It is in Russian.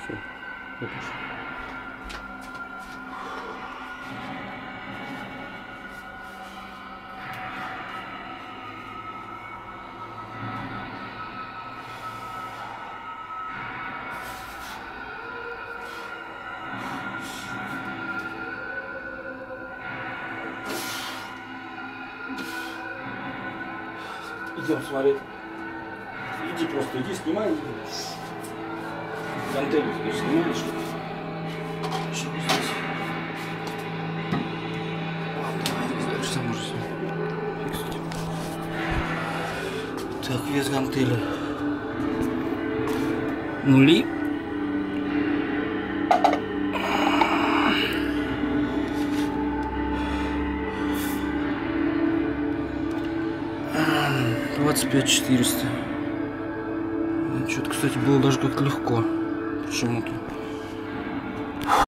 Все, выпущу. Идем смотреть. Иди просто, иди, снимай. Гантели теперь снимай, чтобы здесь. Ладно, давай, дальше сам уже фиксить. Так, вес гантели. Нули. $25 400. Что-то, кстати, было даже как-то легко. Почему-то.